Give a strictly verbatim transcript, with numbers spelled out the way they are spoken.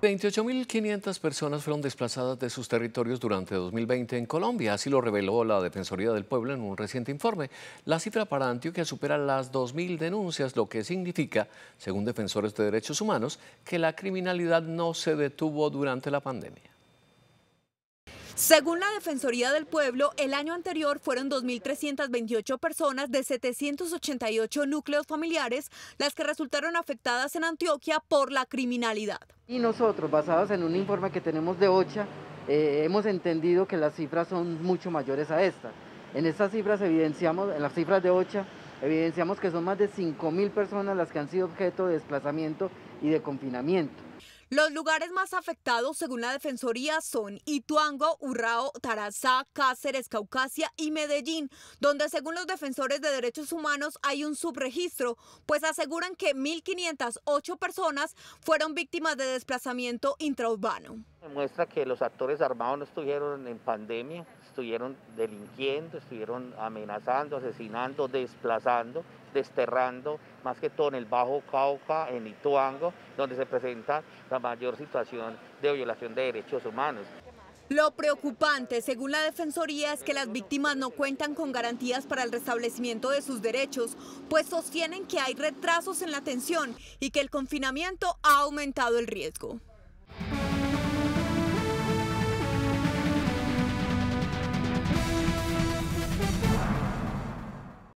veintiocho mil quinientas personas fueron desplazadas de sus territorios durante dos mil veinte en Colombia, así lo reveló la Defensoría del Pueblo en un reciente informe. La cifra para Antioquia supera las dos mil denuncias, lo que significa, según defensores de derechos humanos, que la criminalidad no se detuvo durante la pandemia. Según la Defensoría del Pueblo, el año anterior fueron dos mil trescientas veintiocho personas de setecientos ochenta y ocho núcleos familiares las que resultaron afectadas en Antioquia por la criminalidad. Y nosotros, basados en un informe que tenemos de OCHA, eh, hemos entendido que las cifras son mucho mayores a estas. En estas cifras evidenciamos, en las cifras de OCHA, evidenciamos que son más de cinco mil personas las que han sido objeto de desplazamiento y de confinamiento. Los lugares más afectados, según la Defensoría, son Ituango, Urrao, Tarazá, Cáceres, Caucasia y Medellín, donde según los defensores de derechos humanos hay un subregistro, pues aseguran que mil quinientas ocho personas fueron víctimas de desplazamiento intraurbano. Muestra que los actores armados no estuvieron en pandemia, estuvieron delinquiendo, estuvieron amenazando, asesinando, desplazando, desterrando, más que todo en el Bajo Cauca, en Ituango, donde se presenta la mayor situación de violación de derechos humanos. Lo preocupante, según la Defensoría, es que las víctimas no cuentan con garantías para el restablecimiento de sus derechos, pues sostienen que hay retrasos en la atención y que el confinamiento ha aumentado el riesgo.